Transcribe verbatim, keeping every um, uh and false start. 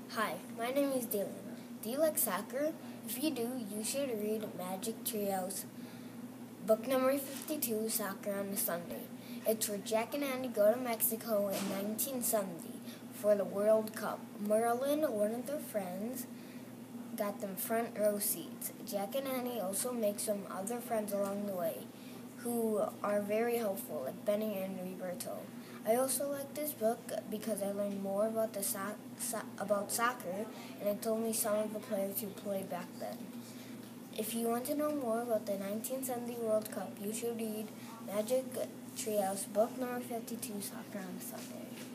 Hi, my name is Dylan. Do you like soccer? If you do, you should read Magic Treehouse, book number fifty-two, Soccer on a Sunday. It's where Jack and Andy go to Mexico in nineteen seventy for the World Cup. Merlin, one of their friends, got them front row seats. Jack and Andy also make some other friends along the way who are very helpful, like Benny and Roberto. I also like this book because I learned more about the so- so- about soccer, and it told me some of the players who played back then. If you want to know more about the nineteen seventy World Cup, you should read Magic Treehouse, book number fifty-two, Soccer on a Sunday.